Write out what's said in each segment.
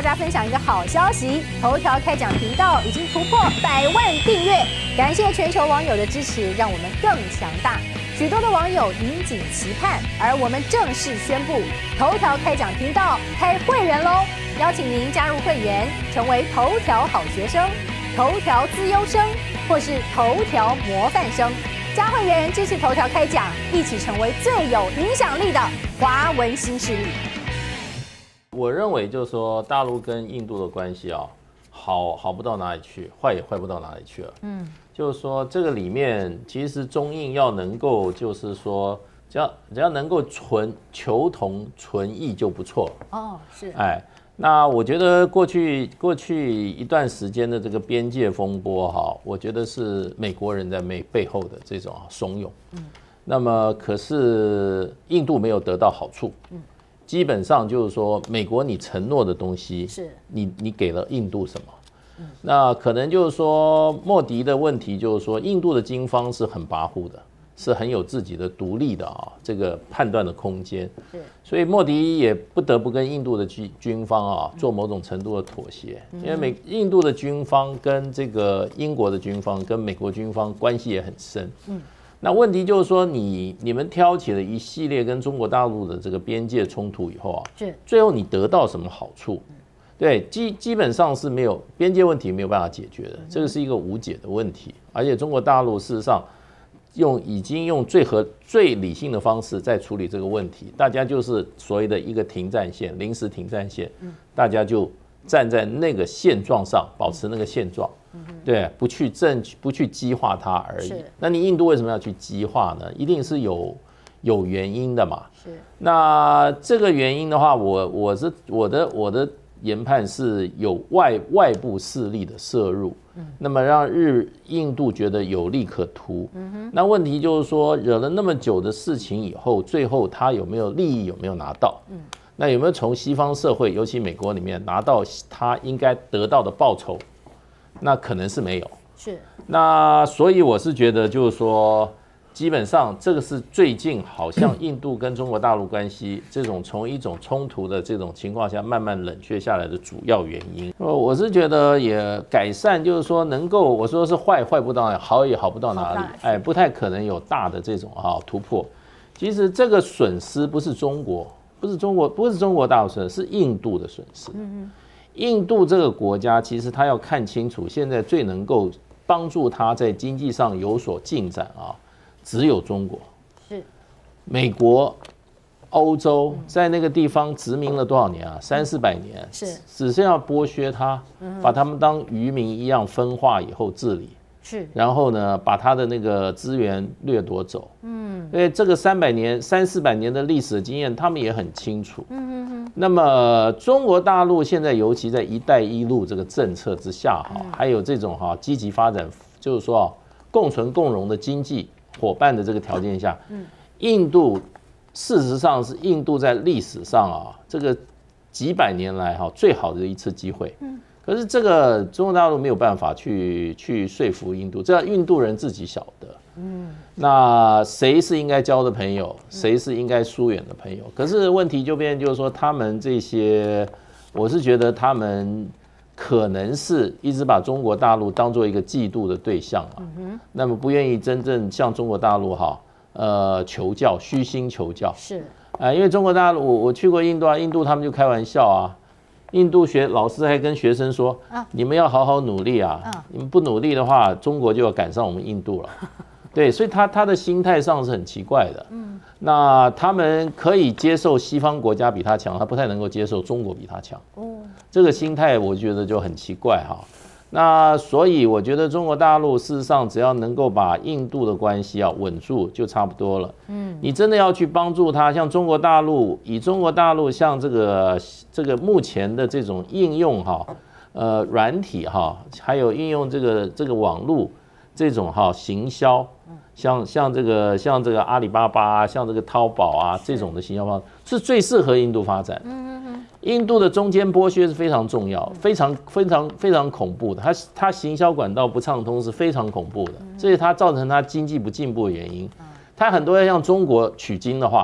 家分享一个好消息，头条开讲频道已经突破100万订阅，感谢全球网友的支持，让我们更强大。许多的网友引颈期盼，而我们正式宣布，头条开讲频道开会员喽！邀请您加入会员，成为头条好学生、头条资优生，或是头条模范生。加会员支持头条开讲，一起成为最有影响力的华文新势力。 我认为就是说，大陆跟印度的关系啊，好不到哪里去，坏也坏不到哪里去了。就是说这个里面，其实中印要能够，就是说，只要能够求同存异就不错。 哦，是。 哎，那我觉得过去一段时间的这个边界风波哈，我觉得是美国人在背后的这种怂恿。那么可是印度没有得到好处。基本上就是说，美国你承诺的东西，是你给了印度什么？那可能就是说，莫迪的问题就是说，印度的军方是很跋扈的，是很有自己的独立的这个判断的空间。所以莫迪也不得不跟印度的军方做某种程度的妥协，因为印度的军方跟这个英国的军方跟美国军方关系也很深。那问题就是说你们挑起了一系列跟中国大陆的这个边界冲突以后最后你得到什么好处？对，基本上是没有边界问题没有办法解决的，这个是一个无解的问题。而且中国大陆事实上已经用最理性的方式在处理这个问题，大家就是所谓的一个停战线，临时停战线，大家就站在那个现状上，保持那个现状。对，不去激化它而已。那你印度为什么要去激化呢？一定是有原因的嘛。那这个原因的话，我的研判是有外部势力的摄入，那么让印度觉得有利可图。那问题就是说，惹了那么久的事情以后，最后他有没有利益有没有拿到？那有没有从西方社会，尤其美国里面拿到他应该得到的报酬？那可能是没有。那所以我是觉得就是说，基本上这个是最近好像印度跟中国大陆关系这种从一种冲突的这种情况下慢慢冷却下来的主要原因。我是觉得也改善，就是说能够我说是坏不到哪里，好也好不到哪里，哎，不太可能有大的这种突破。其实这个损失不是中国大陆损失，是印度的损失。印度这个国家其实他要看清楚，现在最能够帮助他在经济上有所进展只有中国。美国、欧洲在那个地方殖民了多少年300-400年，只是要剥削他，把他们当渔民一样分化以后治理。然后呢，把他的那个资源掠夺走。因为这个300-400年的历史的经验，他们也很清楚。那么中国大陆现在尤其在“一带一路”这个政策之下还有这种积极发展，就是说共存共荣的经济伙伴的这个条件下，印度事实上是印度在历史上这个几百年来最好的一次机会。可是这个中国大陆没有办法去说服印度，这要印度人自己晓得。那谁是应该交的朋友，谁是应该疏远的朋友？可是问题就变成就是说，他们这些，我是觉得他们可能是一直把中国大陆当做一个嫉妒的对象那么不愿意真正向中国大陆求教，虚心求教。因为中国大陆我去过印度印度他们就开玩笑印度老师还跟学生说你们要好好努力你们不努力的话，中国就要赶上我们印度了。对，所以他的心态上是很奇怪的。那他们可以接受西方国家比他强，他不太能够接受中国比他强。这个心态我觉得就很奇怪那所以我觉得中国大陆事实上只要能够把印度的关系稳住就差不多了。你真的要去帮助他，像中国大陆像这个目前的这种应用软体还有应用这个网络这种行销，像这个阿里巴巴像这个淘宝这种的行销方式是最适合印度发展。印度的中间剥削是非常重要，非常恐怖的。它行销管道不畅通是非常恐怖的，这是它造成它经济不进步的原因。它很多要向中国取经的话，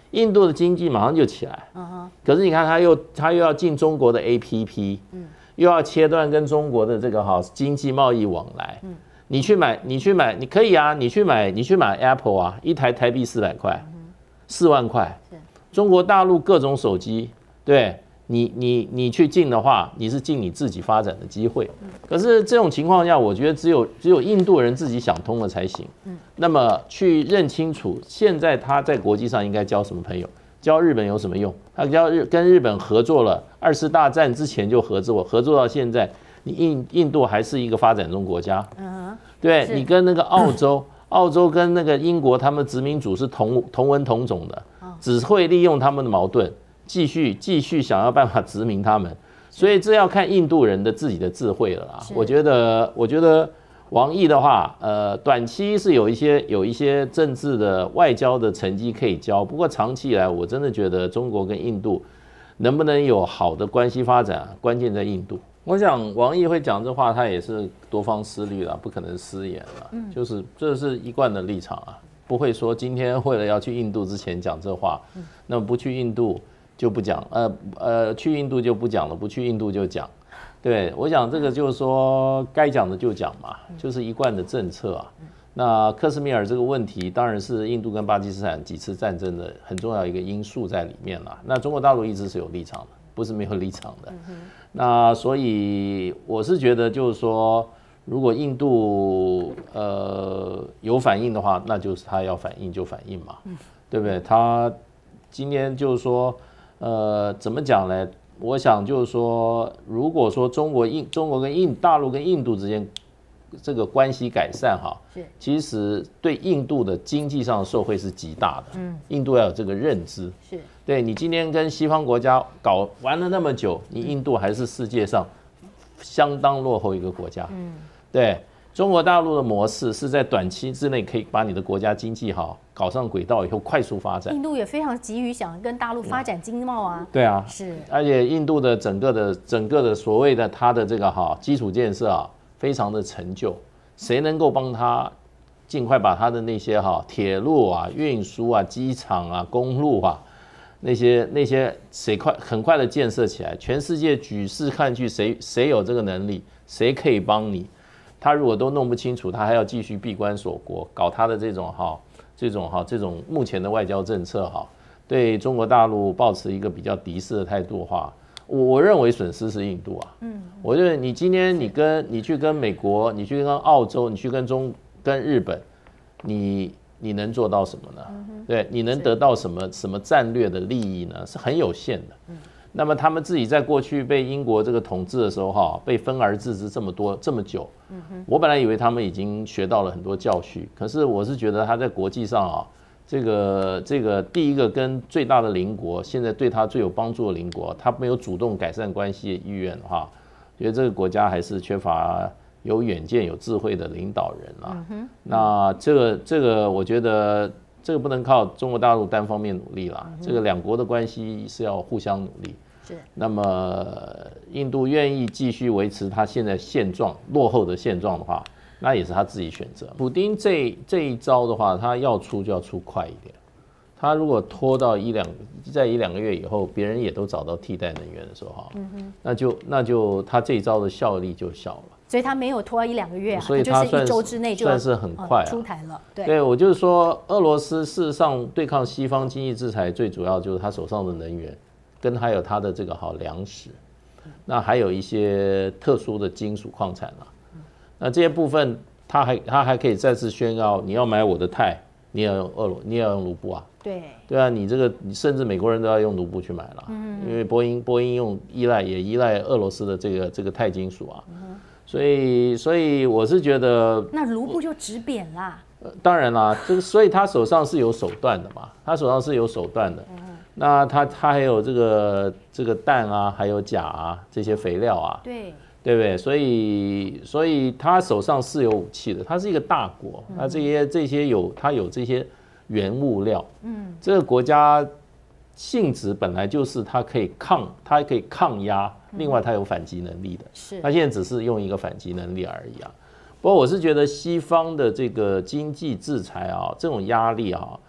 印度的经济马上就起来，可是你看他又要进中国的 APP，又要切断跟中国的这个经济贸易往来，你去买，你可以啊，你去买 Apple 啊，一台台币400块，4万块，中国大陆各种手机，对。你去进的话，你是进你自己发展的机会。可是这种情况下，我觉得只有印度人自己想通了才行。那么去认清楚，现在他在国际上应该交什么朋友？交日本有什么用？他跟日本合作了，2次大战之前就合作到现在，你印度还是一个发展中国家。对，你跟那个澳洲跟那个英国，他们殖民主是同文同种的，只会利用他们的矛盾。继续想要办法殖民他们，所以这要看印度人的自己的智慧了啦。我觉得王毅的话，短期是有一些政治的外交的成绩可以交，不过长期以来，我真的觉得中国跟印度能不能有好的关系发展，关键在印度。我想王毅会讲这话，他也是多方思虑了，不可能失言了，就是这是一贯的立场啊，不会说今天为了要去印度之前讲这话，那么不去印度。就不讲，去印度就不讲了，不去印度就讲。对，我想这个就是说该讲的就讲嘛，就是一贯的政策啊。那克什米尔这个问题当然是印度跟巴基斯坦几次战争的很重要一个因素在里面了。那中国大陆一直是有立场的，不是没有立场的。那所以我是觉得就是说，如果印度有反应的话，那就是他要反应就反应嘛，对不对？他今天就是说。怎么讲呢？我想就是说，如果说中国跟大陆跟印度之间这个关系改善哈，其实对印度的经济上的受惠是极大的。印度要有这个认知。是，对你今天跟西方国家搞玩了那么久，你印度还是世界上相当落后一个国家。对。中国大陆的模式是在短期之内可以把你的国家经济搞上轨道以后快速发展。印度也非常急于想跟大陆发展经贸啊。 对啊，是。而且印度的整个的所谓的它的这个基础建设非常的陈旧，谁能够帮他尽快把他的那些铁路啊、运输啊、机场啊、公路啊那些很快的建设起来，全世界举世看去，谁有这个能力，谁可以帮你？他如果都弄不清楚，他还要继续闭关锁国，搞他的这种目前的外交政策对中国大陆抱持一个比较敌视的态度的话，我认为损失是印度啊。我认为你今天你去跟美国，你去跟澳洲，你去跟日本，你能做到什么呢？对，你能得到什么战略的利益呢？是很有限的。那么他们自己在过去被英国这个统治的时候被分而治之这么久，我本来以为他们已经学到了很多教训，可是我是觉得他在国际上这个第一个跟最大的邻国，现在对他最有帮助的邻国，他没有主动改善关系的意愿的话，觉得这个国家还是缺乏有远见、有智慧的领导人啦。那这个我觉得。这个不能靠中国大陆单方面努力啦，这个两国的关系是要互相努力。那么印度愿意继续维持他现在落后的现状的话，那也是他自己选择。普丁这一招的话，他要出就要出快一点。他如果拖到在一两个月以后，别人也都找到替代能源的时候那就他这一招的效力就小了。 所以他没有拖1-2个月所以他就是1周之内就算是很快出台了。 对，我就是说，俄罗斯事实上对抗西方经济制裁，最主要就是他手上的能源，跟还有他的这个粮食，那还有一些特殊的金属矿产啦。那这些部分，他还可以再次宣告，你要买我的钛，你也要用卢布啊。对啊，你甚至美国人都要用卢布去买了，因为波音依赖俄罗斯的这个钛金属啊。所以我是觉得， 那卢布就值贬啦。 当然啦，所以他手上是有手段的嘛，那他还有这个氮啊，还有钾啊，这些肥料啊，对不对？所以他手上是有武器的，他是一个大国，他他有这些原物料，这个国家性质本来就是它可以抗压。另外，它有反击能力的，它现在只是用一个反击能力而已啊。不过，我是觉得西方的这个经济制裁这种压力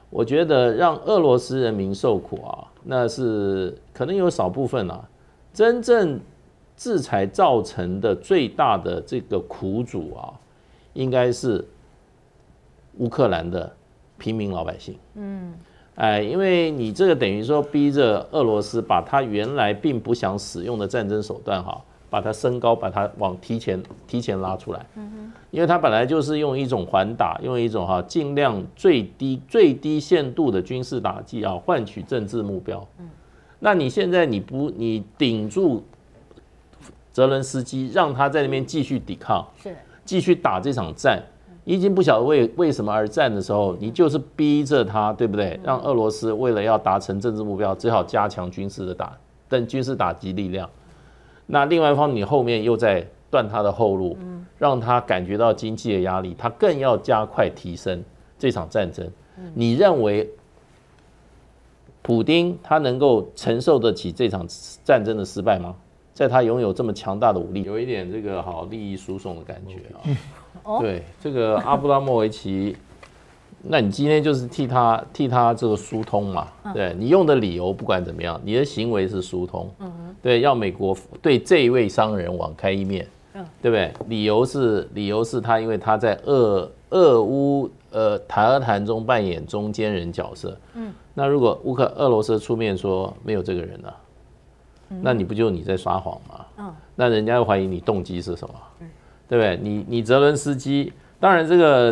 我觉得让俄罗斯人民受苦啊，那是可能有少部分啊，真正制裁造成的最大的这个苦主啊，应该是乌克兰的平民老百姓。因为你这个等于说逼着俄罗斯把他原来并不想使用的战争手段哈，把它升高，把它往提前拉出来。因为他本来就是用一种缓打，用一种尽量最低限度的军事打击啊，换取政治目标。那你现在你顶住泽伦斯基，让他在那边继续抵抗，继续打这场战。已经不晓得为什么而战的时候，你就是逼着他，对不对？让俄罗斯为了要达成政治目标，只好加强军事打击力量。那另外一方面，你后面又在断他的后路，让他感觉到经济的压力，他更要加快提升这场战争。你认为普丁他能够承受得起这场战争的失败吗？在他拥有这么强大的武力，有一点这个利益输送的感觉啊。对，这个阿布拉莫维奇，那你今天就是替他这个疏通嘛？对，你用的理由不管怎么样，你的行为是疏通。对，要美国对这一位商人网开一面。对不对？理由是他因为他在俄乌谈和谈中扮演中间人角色。那如果俄罗斯出面说没有这个人了，那你不就你在撒谎吗？那人家又怀疑你动机是什么？对不对？你泽伦斯基，当然这个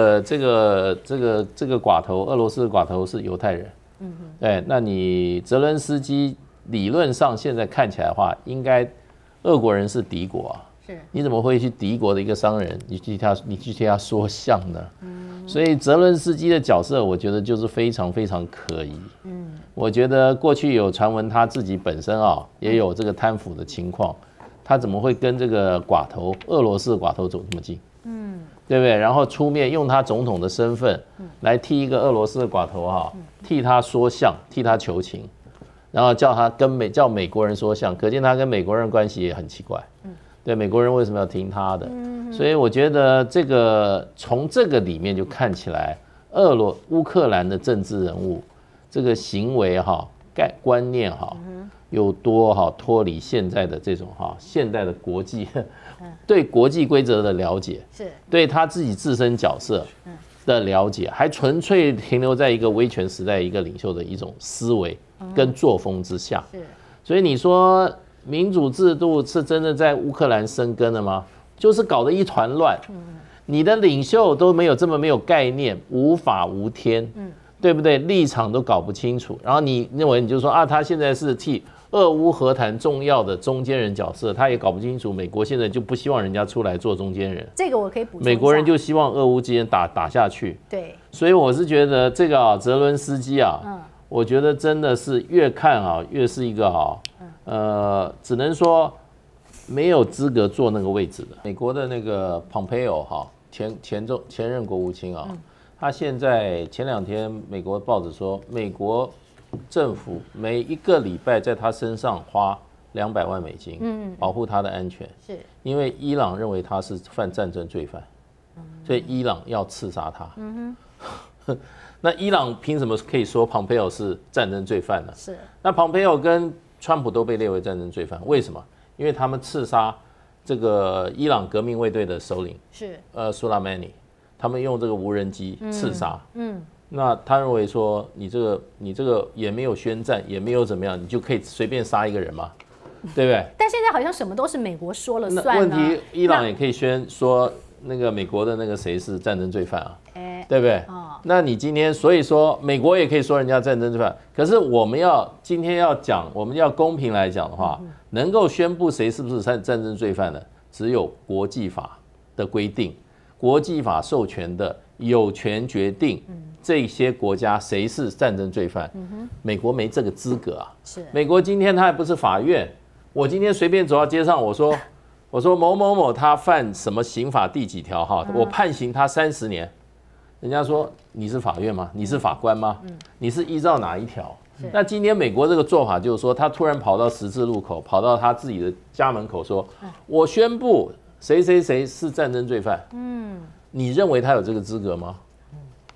寡头，俄罗斯的寡头是犹太人。对，那你泽伦斯基理论上现在看起来的话，应该俄国人是敌国啊。你怎么会去敌国的一个商人，你去替他说相呢？所以泽伦斯基的角色，我觉得就是非常非常可疑。我觉得过去有传闻他自己本身也有这个贪腐的情况，他怎么会跟这个寡头俄罗斯的寡头走这么近？对不对？然后出面用他总统的身份来替一个俄罗斯的寡头替他说相，替他求情，然后叫美国人说相，可见他跟美国人关系也很奇怪。对，美国人为什么要听他的？所以我觉得从这个里面就看起来，乌克兰的政治人物这个行为观念有多脱离现在的这种现代的国际对国际规则的了解，对他自己自身角色的了解，还纯粹停留在一个威权时代一个领袖的一种思维跟作风之下。所以你说民主制度是真的在乌克兰生根了吗？就是搞得一团乱，你的领袖都没有概念，无法无天，对不对？立场都搞不清楚，然后你认为你就说他现在是替俄乌和谈重要的中间人角色，他也搞不清楚美国现在就不希望人家出来做中间人。这个我可以补充一下，美国人就希望俄乌之间打下去。对，所以我是觉得这个泽伦斯基我觉得真的是越看越是一个只能说没有资格坐那个位置的。美国的那个 Pompeo 前任国务卿他现在前2天美国报纸说，美国政府每一个礼拜在他身上花200万美金，保护他的安全，是因为伊朗认为他是犯战争罪犯，所以伊朗要刺杀他。那伊朗凭什么可以说 Pompeo 是战争罪犯呢？是，那 Pompeo 跟川普都被列为战争罪犯，为什么？因为他们刺杀这个伊朗革命卫队的首领是苏拉曼尼，他们用这个无人机刺杀。那他认为说你这个也没有宣战，也没有怎么样，你就可以随便杀一个人吗？对不对？但现在好像什么都是美国说了算。问题伊朗也可以说那个美国的那个谁是战争罪犯对不对？那你今天所以说美国也可以说人家战争罪犯，可是我们今天要讲，我们要公平来讲的话，能够宣布谁是不是战争罪犯的，只有国际法的规定，国际法授权的有权决定这些国家谁是战争罪犯。美国没这个资格啊。是，美国今天他也不是法院，我今天随便走到街上，我说某某某他犯什么刑法第几条我判刑他30年。人家说你是法院吗？你是法官吗？你是依照哪一条？那今天美国这个做法就是说，他突然跑到十字路口，跑到他自己的家门口说：“我宣布谁谁谁是战争罪犯。”你认为他有这个资格吗？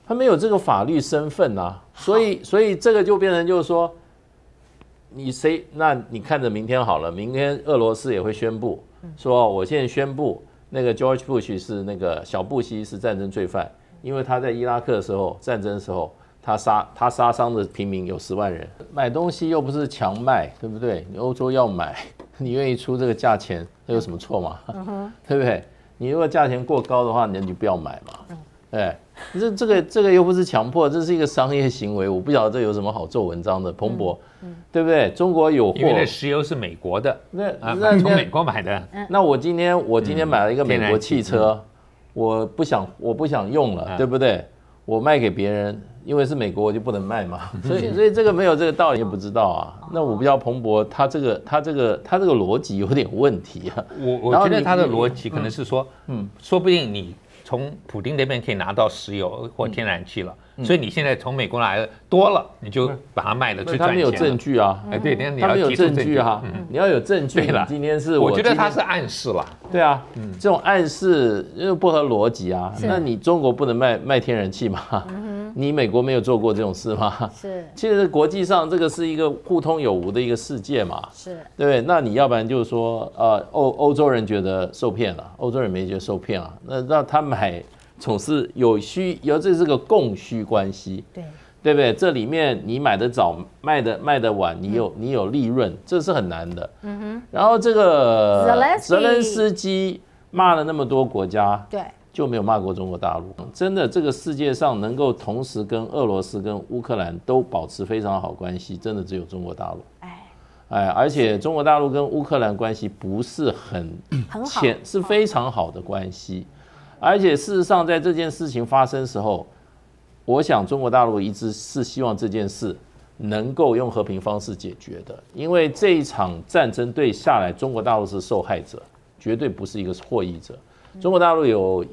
他没有这个法律身份啊，所以这个就变成就是说，那你看着明天好了，明天俄罗斯也会宣布说，我现在宣布那个 George Bush 是那个小布希是战争罪犯，因为他在伊拉克的时候战争的时候，他杀伤的平民有10万人，买东西又不是强卖，对不对？你欧洲要买，你愿意出这个价钱，这有什么错吗？对不对？你如果价钱过高的话，那你就不要买嘛。对，这个又不是强迫，这是一个商业行为，我不晓得这有什么好做文章的，彭博，对不对？中国有货， 因为那石油是美国的， 那从美国买的。 那我今天买了一个美国汽车，我不想用了，对不对？我卖给别人，因为是美国，我就不能卖嘛。所以这个没有这个道理，也不知道啊。那我不知道彭博他这个逻辑有点问题啊。 我觉得他的逻辑可能是说，说不定你从普丁那边可以拿到石油或天然气了，所以你现在从美国来的多了，你就把它卖了去赚钱了。 他没有证据啊， 对， 他没有证据啊，你要有证据。 对了， 今天是我觉得他是暗示了。 对啊，这种暗示又不合逻辑啊。那你中国不能卖天然气吗？你美国没有做过这种事吗？ 是， 其实国际上这个是一个互通有无的一个世界嘛。 是， 对不对？那你要不然就是说，欧洲人觉得受骗了，欧洲人没觉得受骗了，那他买总是这是个供需关系，对不对？这里面你买得早，卖得晚，你有利润，这是很难的。然后这个泽连斯基骂了那么多国家，对。就没有骂过中国大陆。真的，这个世界上能够同时跟俄罗斯跟乌克兰都保持非常好关系，真的只有中国大陆。而且中国大陆跟乌克兰关系不是很好，是非常好的关系。而且事实上，在这件事情发生时候，我想中国大陆一直是希望这件事能够用和平方式解决的，因为这一场战争对下来，中国大陆是受害者，绝对不是一个获益者。中国大陆有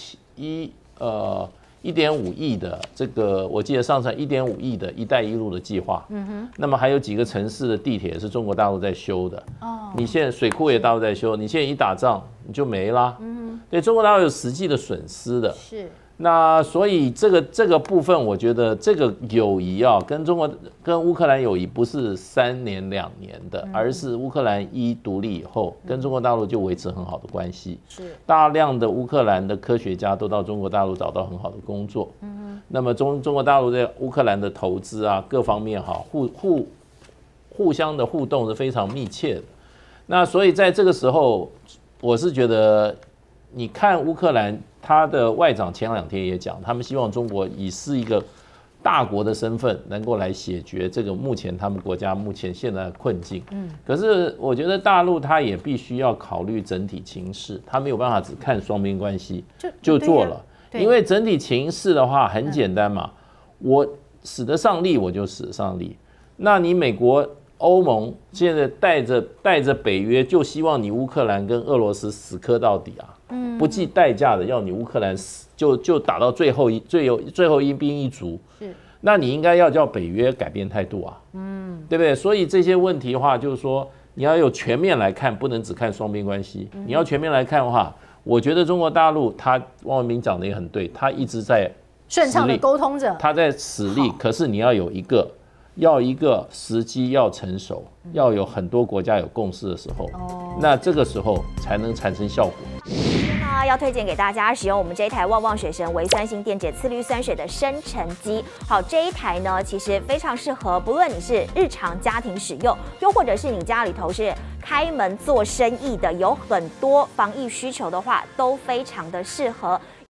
1.5亿的这个，我记得上次1.5亿的"一带一路"的计划，那么还有几个城市的地铁是中国大陆在修的，你现在水库也大陆在修，你现在一打仗你就没啦，对中国大陆有实际的损失的，是。那所以这个部分，我觉得这个友谊啊，跟乌克兰友谊不是3年2年的，而是乌克兰独立以后，跟中国大陆就维持很好的关系。是，大量的乌克兰的科学家都到中国大陆找到很好的工作。那么中国大陆在乌克兰的投资啊，各方面哈，互相的互动是非常密切的。那所以在这个时候，我是觉得，你看乌克兰。他的外长前2天也讲，他们希望中国以是一个大国的身份，能够来解决这个目前他们国家现在的困境。可是我觉得大陆他也必须要考虑整体情势，他没有办法只看双边关系就做了，因为整体情势的话很简单嘛，我使得上力我就使得上力，那你美国。欧盟现在带着北约，就希望你乌克兰跟俄罗斯死磕到底啊，不计代价的要你乌克兰死，就打到最后一兵一卒。是，那你应该要叫北约改变态度啊，对不对？所以这些问题的话，就是说你要有全面来看，不能只看双边关系。你要全面来看的话，我觉得中国大陆汪文斌讲的也很对，他一直在顺畅的沟通着， 他在使力，可是你要有一个时机要成熟，要有很多国家有共识的时候，那这个时候才能产生效果。 那要推荐给大家使用我们这一台旺旺水神微酸性电解次氯酸水的生成机。好，这一台呢，其实非常适合，不论你是日常家庭使用，又或者是你家里头是开门做生意的，有很多防疫需求的话，都非常的适合。